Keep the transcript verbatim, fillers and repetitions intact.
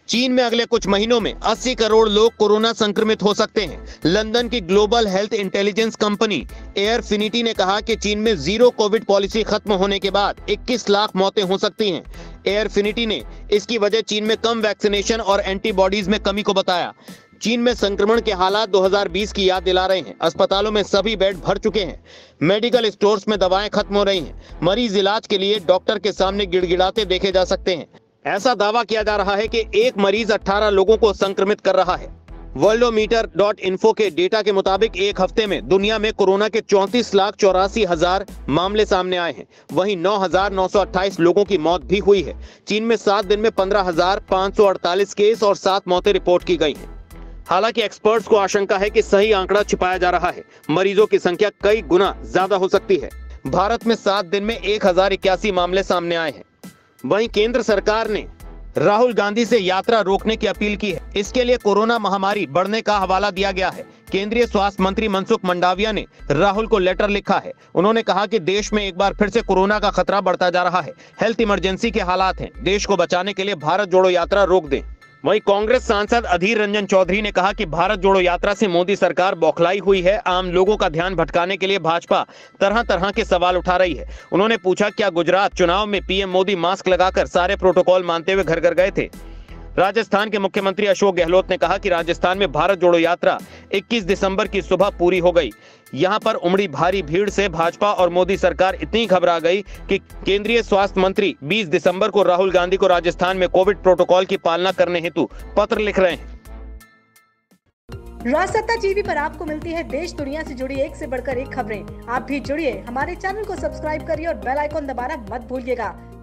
चीन में अगले कुछ महीनों में अस्सी करोड़ लोग कोरोना संक्रमित हो सकते हैं। लंदन की global health intelligence company Airfinity ने कहा कि चीन में जीरो कोविड पॉलिसी खत्म होने के बाद इक्कीस लाख मौतें हो सकती हैं। एयरफिनिटी ने इसकी वजह चीन में कम वैक्सीनेशन और एंटीबॉडीज में कमी को बताया। चीन में संक्रमण के हालात दो हज़ार बीस की याद दिला रहे हैं। अस्पतालों में सभी बेड भर चुके हैं। मेडिकल स्टोर्स में दवाएं खत्म हो रही हैं। मरीज इलाज के लिए डॉक्टर के सामने गिड़गिड़ाते देखे जा सकते हैं। ऐसा दावा किया जा रहा है कि एक मरीज अठारह लोगों को संक्रमित कर रहा है। वर्ल्डोमीटर डॉट इन्फो के डेटा के मुताबिक एक हफ्ते में दुनिया में कोरोना के चौंतीस लाख चौरासी हजार मामले सामने आए हैं। वहीं नौ हजार नौ सौ अट्ठाईस लोगों की मौत भी हुई है। चीन में सात दिन में पंद्रह हजार पाँच सौ अड़तालीस केस और सात मौतें रिपोर्ट की गई हैं। हालांकि एक्सपर्ट्स को आशंका है कि सही आंकड़ा छिपाया जा रहा है। मरीजों की संख्या कई गुना ज्यादा हो सकती है। भारत में सात दिन में एक हजार इक्यासी मामले सामने आए हैं। वहीं केंद्र सरकार ने राहुल गांधी से यात्रा रोकने की अपील की है। इसके लिए कोरोना महामारी बढ़ने का हवाला दिया गया है। केंद्रीय स्वास्थ्य मंत्री मनसुख मंडाविया ने राहुल को लेटर लिखा है। उन्होंने कहा कि देश में एक बार फिर से कोरोना का खतरा बढ़ता जा रहा है। हेल्थ इमरजेंसी के हालात हैं। देश को बचाने के लिए भारत जोड़ो यात्रा रोक दें। वहीं कांग्रेस सांसद अधीर रंजन चौधरी ने कहा कि भारत जोड़ो यात्रा से मोदी सरकार बौखलाई हुई है। आम लोगों का ध्यान भटकाने के लिए भाजपा तरह तरह के सवाल उठा रही है। उन्होंने पूछा, क्या गुजरात चुनाव में पीएम मोदी मास्क लगाकर सारे प्रोटोकॉल मानते हुए घर घर गए थे? राजस्थान के मुख्यमंत्री अशोक गहलोत ने कहा कि राजस्थान में भारत जोड़ो यात्रा इक्कीस दिसंबर की सुबह पूरी हो गई। यहां पर उमड़ी भारी भीड़ से भाजपा और मोदी सरकार इतनी घबरा गई कि केंद्रीय स्वास्थ्य मंत्री बीस दिसंबर को राहुल गांधी को राजस्थान में कोविड प्रोटोकॉल की पालना करने हेतु पत्र लिख रहे हैं। राजसत्ता टीवी पर आपको मिलती है देश दुनिया से जुड़ी एक से बढ़कर एक खबरें। आप भी जुड़िए, हमारे चैनल को सब्सक्राइब करिए और बेल आइकॉन दबाना मत भूलिएगा